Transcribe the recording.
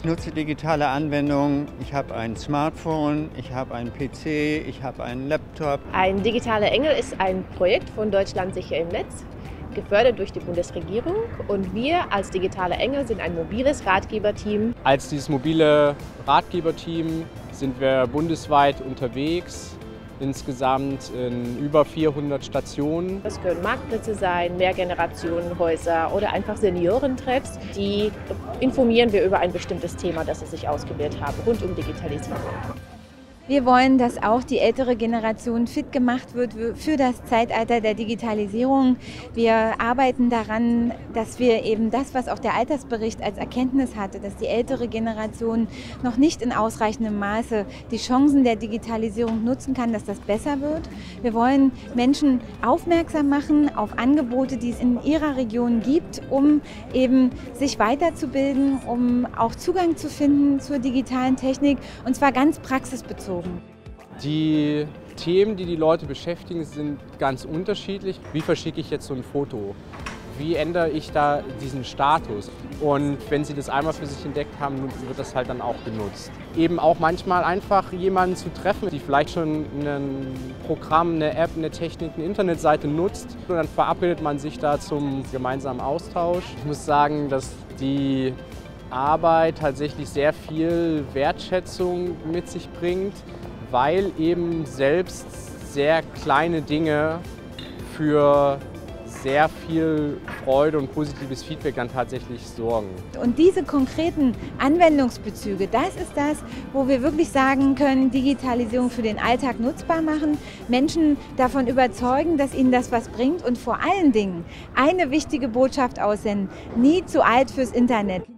Ich nutze digitale Anwendungen. Ich habe ein Smartphone, ich habe einen PC, ich habe einen Laptop. Ein digitaler Engel ist ein Projekt von Deutschland sicher im Netz, gefördert durch die Bundesregierung. Und wir als digitale Engel sind ein mobiles Ratgeberteam. Als dieses mobile Ratgeberteam sind wir bundesweit unterwegs, insgesamt in über 400 Stationen. Das können Marktplätze sein, Mehrgenerationenhäuser oder einfach Seniorentreffs. Die informieren wir über ein bestimmtes Thema, das sie sich ausgewählt haben, rund um Digitalisierung. Wir wollen, dass auch die ältere Generation fit gemacht wird für das Zeitalter der Digitalisierung. Wir arbeiten daran, dass wir eben das, was auch der Altersbericht als Erkenntnis hatte, dass die ältere Generation noch nicht in ausreichendem Maße die Chancen der Digitalisierung nutzen kann, dass das besser wird. Wir wollen Menschen aufmerksam machen auf Angebote, die es in ihrer Region gibt, um eben sich weiterzubilden, um auch Zugang zu finden zur digitalen Technik, und zwar ganz praxisbezogen. Die Themen, die die Leute beschäftigen, sind ganz unterschiedlich. Wie verschicke ich jetzt so ein Foto? Wie ändere ich da diesen Status? Und wenn sie das einmal für sich entdeckt haben, wird das halt dann auch genutzt. Eben auch manchmal einfach jemanden zu treffen, die vielleicht schon ein Programm, eine App, eine Technik, eine Internetseite nutzt. Und dann verabredet man sich da zum gemeinsamen Austausch. Ich muss sagen, dass die Arbeit tatsächlich sehr viel Wertschätzung mit sich bringt, weil eben selbst sehr kleine Dinge für sehr viel Freude und positives Feedback dann tatsächlich sorgen. Und diese konkreten Anwendungsbezüge, das ist das, wo wir wirklich sagen können, Digitalisierung für den Alltag nutzbar machen, Menschen davon überzeugen, dass ihnen das was bringt und vor allen Dingen eine wichtige Botschaft aussenden: nie zu alt fürs Internet.